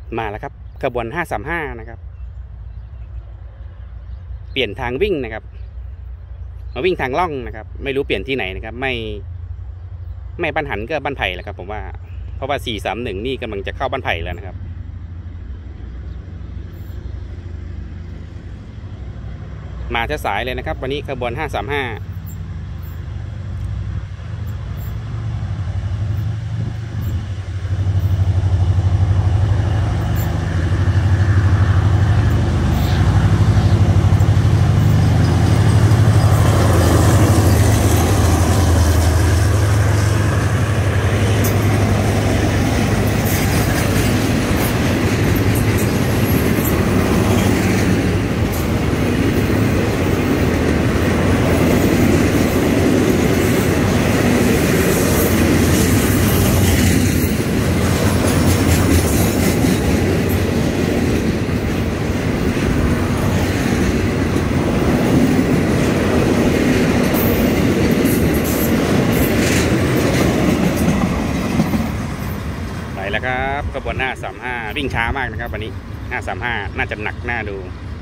มาแล้วครับขบวน535นะครับเปลี่ยนทางวิ่งนะครับมาวิ่งทางล่องนะครับไม่รู้เปลี่ยนที่ไหนนะครับไม่บ้านหันก็บ้านไผ่แหละครับผมว่าเพราะว่า431นี่กำลังจะเข้าบ้านไผ่แล้วนะครับมาสายเลยนะครับวันนี้ขบวน535แล้วครับขบวน535วิ่งช้ามากนะครับวันนี้535น่าจะหนักน่าดู